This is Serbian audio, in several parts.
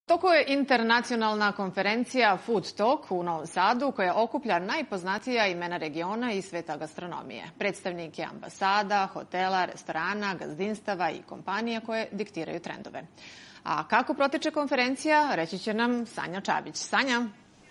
Toko je internacionalna konferencija Food Talk u Novom Sadu koja okuplja najpoznatija imena regiona i sveta gastronomije. Predstavnike ambasada, hotela, restorana, gazdinstava i kompanija koje diktiraju trendove. A kako protiče konferencija, reći će nam Sanja Čabić. Sanja?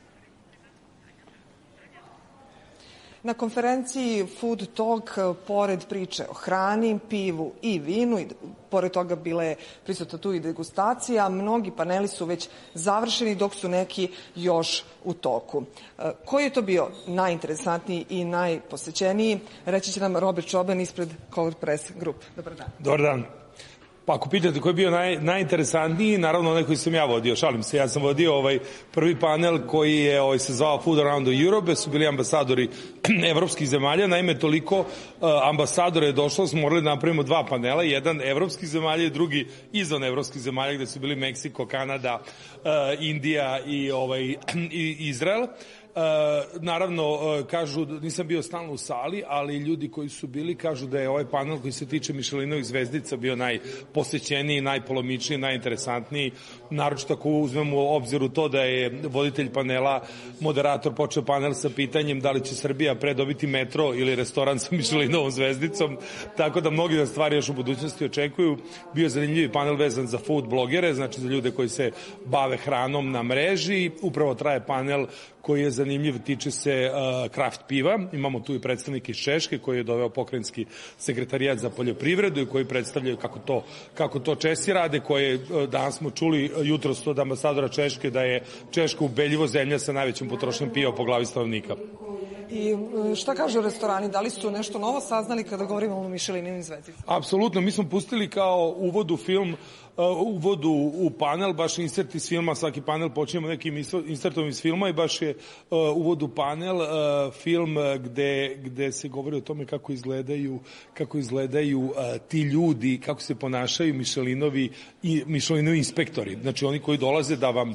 Na konferenciji Food Talk, pored priče o hrani, pivu i vinu, i pored toga bila je prisutna tu i degustacija, mnogi paneli su već završeni dok su neki još u toku. Koji je to bio najinteresantniji i najposećeniji? Reći će nam Robert Čoban ispred Color Press Group. Dobar dan. Dobar dan. Pa ako pitate koji je bio najinteresantniji, naravno onaj koji sam ja vodio, šalim se, ja sam vodio prvi panel koji je se zvao Food Around the Europe, su bili ambasadori evropskih zemalja, naime toliko ambasadora je došlo, smo morali da napravimo dva panela, jedan evropskih zemalja i drugi izvan evropskih zemalja gde su bili Meksiko, Kanada, Indija i Izrael. Naravno, kažu, nisam bio stalno u sali, ali ljudi koji su bili kažu da je ovaj panel koji se tiče Mišelinovih zvezdica bio najposećeniji, najpolomičniji, najinteresantniji. Naročito ako uzmemo u obziru to da je voditelj panela, moderator počeo panel sa pitanjem da li će Srbija pre dobiti metro ili restoran sa Mišelinovom zvezdicom, tako da mnogi stvari još u budućnosti očekuju. Bio je zanimljivi panel vezan za food blogere, znači za ljude koji se bave hranom na mreži. Upravo traje panel koji je zanimljiv, tiče se kraft piva. Imamo tu i predstavnike iz Češke koji je doveo pokrajinski sekretarijat za poljoprivredu i koji predstavljaju kako to Česi rade, koje danas smo čuli jutros od ambasadora Češke da je Češka ubedljivo zemlja sa najvećom potrošnjom piva po glavi stanovnika. I šta kažu restorani? Da li su nešto novo saznali kada govorimo o Mišelinovim zvezdicama? Apsolutno, mi smo pustili kao uvod u film, uvodu u panel, baš insert iz filma, svaki panel počinjemo nekim insertom iz filma i baš je uvod u panel, film gde se govori o tome kako izgledaju ti ljudi, kako se ponašaju Mišelinovi inspektori. Znači oni koji dolaze da vam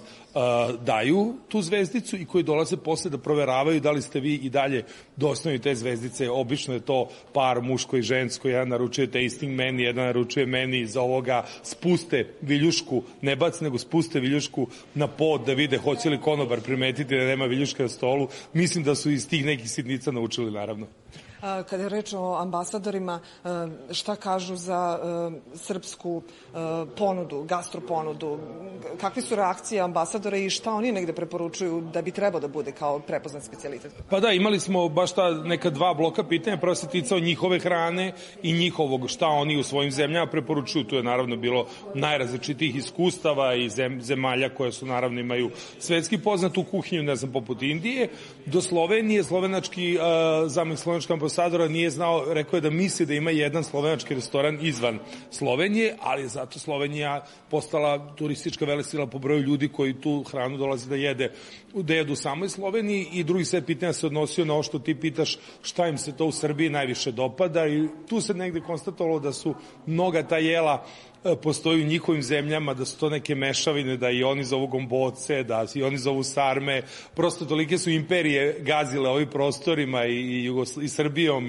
daju tu zvezdicu i koji dolaze posle da proveravaju da li ste vi i dalje dostojni te zvezdice. Obično je to par muško i žensko, jedan naručuje tasting meni, jedan naručuje meni za ovoga, spuste viljušku, ne bac, nego spuste viljušku na pod da vide hoće li konobar primetiti da nema viljuška na stolu. Mislim da su iz tih nekih sitnica naučili, naravno. Kada je reč o ambasadorima, šta kažu za srpsku ponudu, gastroponudu? Kakve su reakcije ambasadora i šta oni negde preporučuju da bi trebao da bude kao prepoznat specijalitet? Pa da, imali smo baš ta neka dva bloka pitanja, prvo se ticao njihove hrane i njihovog šta oni u svojim zemljama preporučuju. Tu je naravno bilo najrazličitijih iskustava i zemalja koje su naravno imaju svetski poznatu kuhinju, ne znam, poput Indije, do Slovenije. Slovenački zamjenik slovenačkog ambasadora nije znao, rekao je da misli da ima jedan slovenački restoran izvan Slovenije, ali zato Slovenija postala turistička velesila po broju ljudi koji tu hranu dolaze da jedu u samoj Sloveniji. I drugi set pitanja se odnosio na ovo što ti pitaš šta im se to u Srbiji najviše dopada i tu se negde konstatovalo da su mnoga ta jela postoji u njihovim zemljama, da su to neke mešavine, da i oni zovu gomboce, da i oni zovu sarme, prosto tolike su imperije gazile ovim prostorima i Srbijom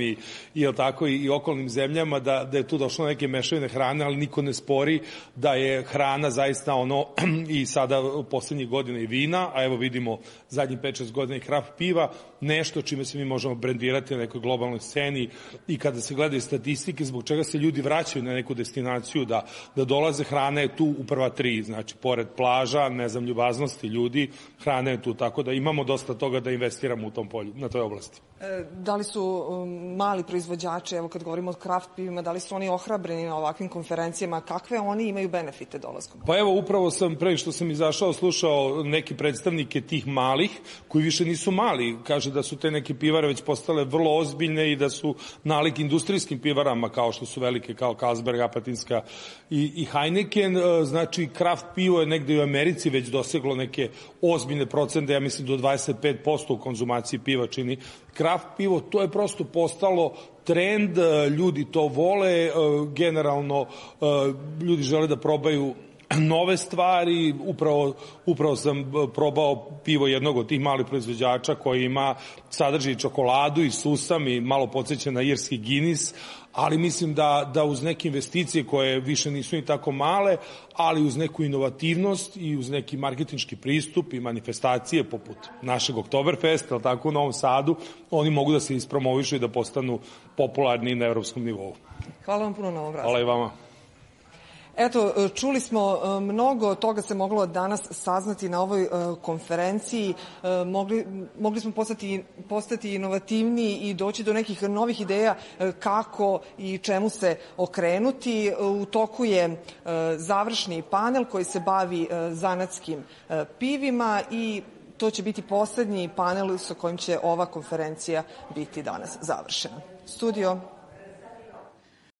i okolnim zemljama da je tu došlo neke mešavine hrane, ali niko ne spori da je hrana zaista ono i sada u poslednjih godina i vina, a evo vidimo zadnjih 5-6 godina i kraft piva, nešto čime se mi možemo brendirati na nekoj globalnoj sceni i kada se gledaju statistike zbog čega se ljudi vraćaju na neku destinaciju da dolaze, hrana je tu u prva tri, znači pored plaža, ne znam, ljubaznosti ljudi, hrana je tu, tako da imamo dosta toga da investiramo u tom polju, na toj oblasti. Da li su mali proizvođači, evo kad govorimo o kraft pivima, da li su oni ohrabreni na ovakvim konferencijama, kakve oni imaju benefite dolaskom? Pa evo, upravo sam pre što sam izašao slušao neke predstavnike tih malih, koji više nisu mali, kaže da su te neke pivare već postale vrlo ozbiljne i da su nalik industrijskim pivarama kao što su velike kao Carlsberg, Apatinska i Heineken. Znači kraft pivo je negde u Americi već doseglo neke ozbiljne procente, ja mislim do 25% u konzumaciji piva čini kraft pivo. To je prosto postalo trend, ljudi to vole, generalno ljudi žele da probaju nove stvari. Upravo sam probao pivo jednog od tih malih proizvođača koji sadrži čokoladu i susam i malo podsjeća na irski Guinness, ali mislim da uz neke investicije koje više nisu ni tako male, ali uz neku inovativnost i uz neki marketinški pristup i manifestacije poput našeg Oktoberfesta, tako u Novom Sadu, oni mogu da se ispromovišu i da postanu popularni na evropskom nivou. Hvala vam puno na ovom razgovoru. Hvala i vama. Eto, čuli smo, mnogo toga se moglo danas saznati na ovoj konferenciji. Mogli smo postati inovativniji i doći do nekih novih ideja kako i čemu se okrenuti. U toku je završni panel koji se bavi zanatskim pivima i to će biti poslednji panel sa kojim će ova konferencija biti danas završena. Studio.